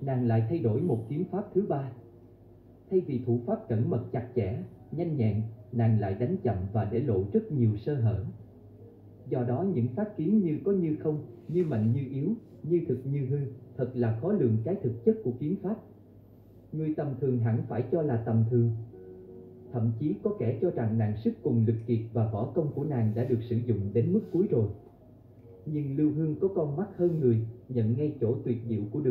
nàng lại thay đổi một kiếm pháp thứ ba. Thay vì thủ pháp cẩn mật chặt chẽ, nhanh nhẹn, nàng lại đánh chậm và để lộ rất nhiều sơ hở. Do đó những phát kiếm như có như không, như mạnh như yếu, như thực như hư, thật là khó lường cái thực chất của kiếm pháp. Người tầm thường hẳn phải cho là tầm thường. Thậm chí có kẻ cho rằng nàng sức cùng lực kiệt và võ công của nàng đã được sử dụng đến mức cuối rồi. Nhưng Lưu Hương có con mắt hơn người, nhận ngay chỗ tuyệt diệu của